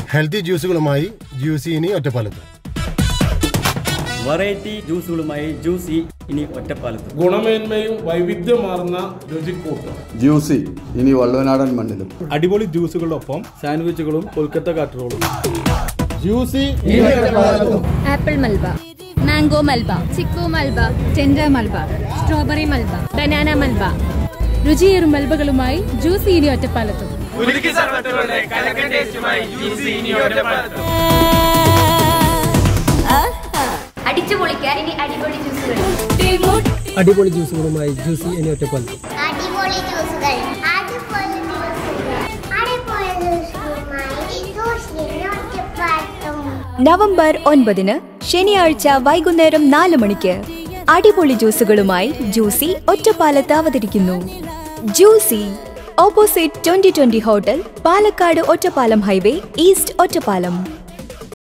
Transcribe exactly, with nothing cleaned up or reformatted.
Healthy ജ്യൂസുകളുമായി juicy ഇനി ഒറ്റപ്പാലത്ത്. Variety ജ്യൂസുകളുമായി juicy ഇനി ഒറ്റപ്പാലത്ത്. ഗുണമേന്മയും വൈവിധ്യമാർന്ന രുചിക്കൂട്ടും ജ്യൂസി ഇനി വള്ളുവനാടൻ മണ്ണിലും. അടിപൊളി ജ്യൂസുകളൊപ്പം സാൻഡ്വിച്ചുകളും കൊൽക്കത്ത കട്ടറുകളും. ജ്യൂസി ആപ്പിൾ മൽബ, മാംഗോ മൽബ, ചിക്കു മൽബ, ടെൻഡർ മൽബ, സ്ട്രോബെറി മൽബ, ബനാന മൽബ. രുചിയേറും മൽബകളുമായി ജ്യൂസി ഇനി ഒറ്റപ്പാലത്തും. അടിച്ചു പൊളിക്കാൻ ഇനി അടിപൊളി ജ്യൂസുകൾ. അടിപൊളി ജ്യൂസുകളുമായി ജ്യൂസി ഇനി ഒറ്റപ്പാലത്തും. അടിപൊളി ജ്യൂസുകൾ നവംബർ ഒൻപതിന് ശനിയാഴ്ച വൈകുന്നേരം നാല് മണിക്ക് അടിപൊളി ജ്യൂസുകളുമായി ജ്യൂസി ഒറ്റപ്പാലത്ത് അവതരിക്കുന്നു. Juicy opposite twenty twenty hotel, Palakkad Ottapalam highway, east Ottapalam.